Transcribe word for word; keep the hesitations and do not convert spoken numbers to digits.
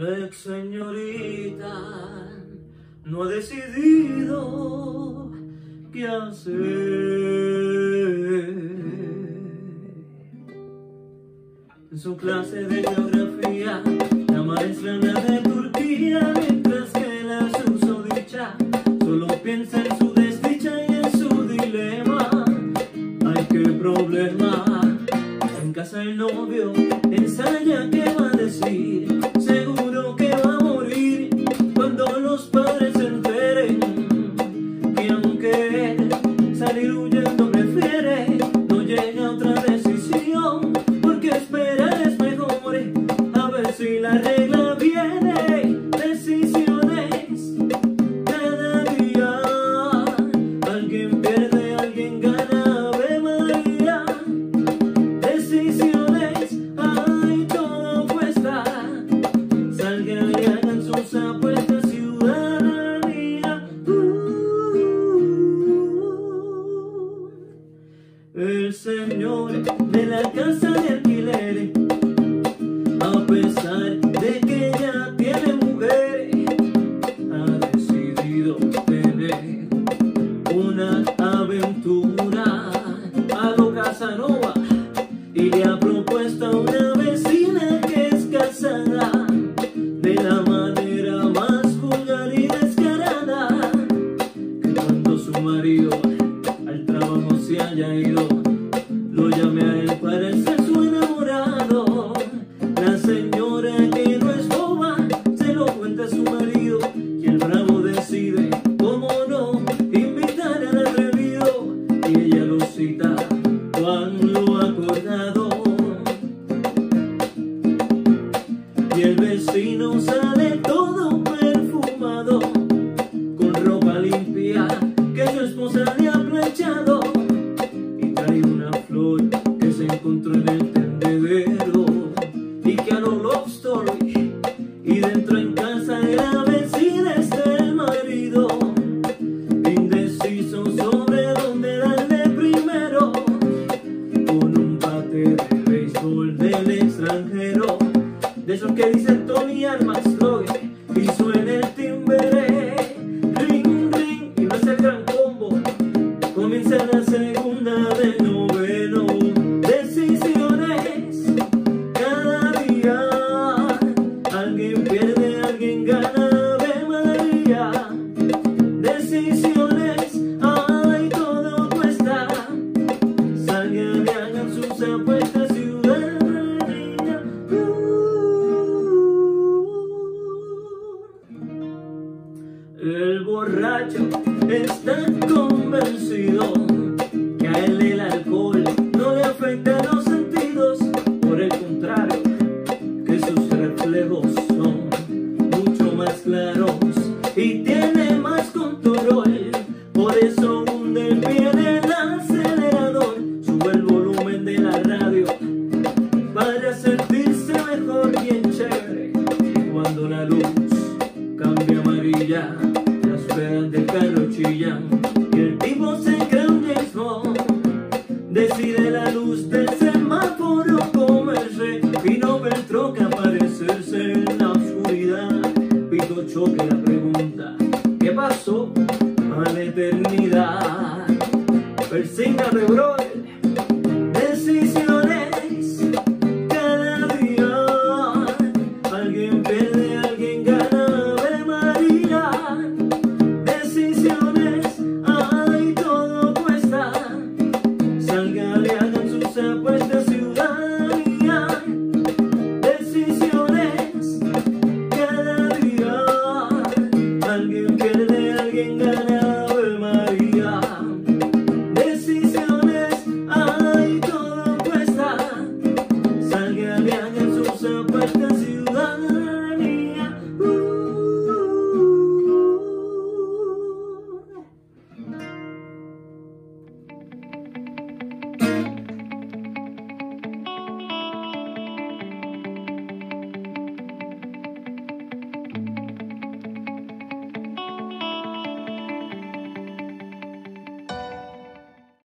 ex señorita no ha decidido qué hacer. En su clase de geografía, la maestra habla de Turquía, mientras que la susodicha solo piensa en su desdicha y en su dilema. Ay, qué problema. En casa el novio ensaya qué va a decir, seguro que va a morir cuando los padres se enteren que aunque él salir huyendo prefiere, no llega a otra decisión, porque esperar es mejor, a ver si la regla viene. Decisiones cada día, alguien pierde, alguien gana, Ave María. Decisiones, ay, todo cuesta, salgan y hagan sus apuestas, ciudadanía. uh, El señor de la casa de alquiler, a pesar de que ya tiene mujer, ha decidido tener una aventura a lo Casanova y le ha propuesto a una vecina que es casada de la manera más vulgar y descarada, que cuando su marido al trabajo se haya ido, lo llame a él para ser su enamorado. La señora, que no es boba, se lo cuenta a su marido y el bravo decide, cómo no, invitar al atrevido, y ella lo cita con lo acordado. Y el vecino sale todo perfumado, con ropa limpia que su esposa le ha planchado, y trae una flor que se encontró en el tendedero y que a lo Love Story. Y dentro en casa de la vecina está el marido, indeciso sobre dónde darle primero, con un bate de béisbol del extranjero, de esos que dicen Tony Armstrong, y suena el timbre, ring, ring, y no es el gran combo. Comienza la segunda del noveno. Decisiones cada día, alguien pierde, alguien gana, Ave María. Decisiones, ay, todo cuesta, salgan y hagan sus apuestas, ciudadanía. El borracho está convencido que a él el alcohol no le afecta los sentidos, por el contrario, que sus reflejos son mucho más claros y tiene más control. Por eso hunde el pie en el acelerador, sube el volumen de la radio para sentirse mejor, bien chévere. Cuando la luz cambia amarilla, las ruedas del carro chillan y el tipo se cree un James Bond. Decide la luz del semáforo comerse, vino Beltroca aparecerse en la oscuridad. Pito choque la pregunta, ¿qué pasó? A la eternidad. Persígnate, brother. Decisiones cada día, alguien pierde, alguien gana, Ave María. Decisiones, ay, todo cuesta, salgan y hagan sus apuestas.